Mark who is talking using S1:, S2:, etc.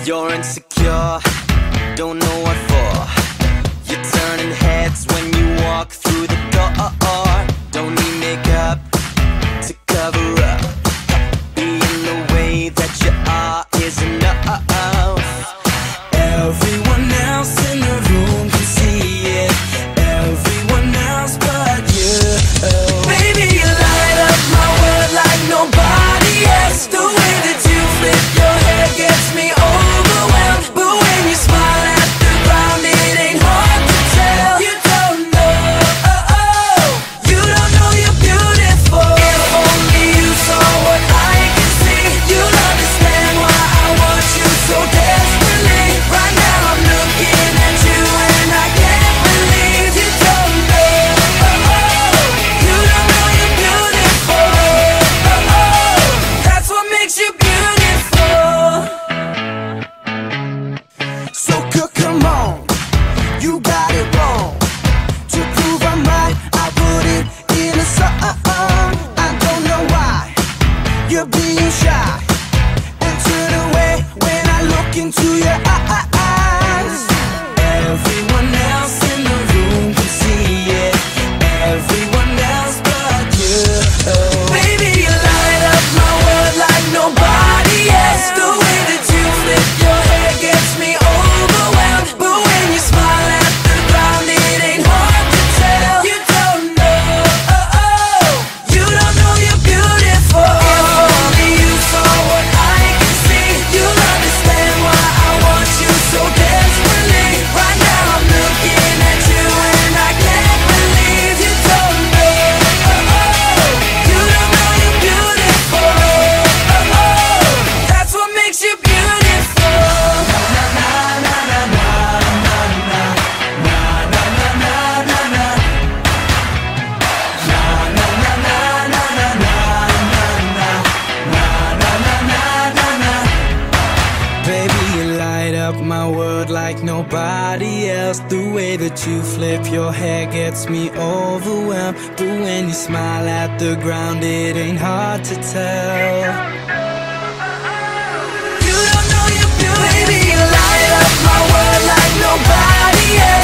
S1: You're insecure, don't know what for. You're turning heads when you walk through the door. Don't need makeup to cover up. Being the way that you are is enough. Everyone else in the room can see it, everyone else but you. Baby, you light up my world like nobody else. The way that you flip your hair gets me overwhelmed. But when you smile at the ground, it ain't hard to tell. You don't know you're beautiful. If only you saw what I can see, you'll understand why I want you so desperately. Right now I'm looking at you and I can't believe you don't know. You don't know you're beautiful. That's what makes you beautiful. So come on, you got it wrong. To prove I'm right, I put it in a song. I don't know why you're being shy and turn away when I look into your eyes. Everyone else in the room can see it, everyone else but you. Baby, you light up my world like nobody else. The way that you flip your hair gets me overwhelmed. But when you smile at the ground, it ain't hard to tell. You don't know you're beautiful. If only you saw what I can see, you'll understand why I want you so desperately. Right now I'm looking at you and I can't believe you don't know. You don't know you're beautiful. That's what makes you beautiful. Baby, you light up my world like nobody else. The way that you flip your hair gets me overwhelmed. But when you smile at the ground, it ain't hard to tell. You don't know you're beautiful. Baby, you light up my world like nobody else.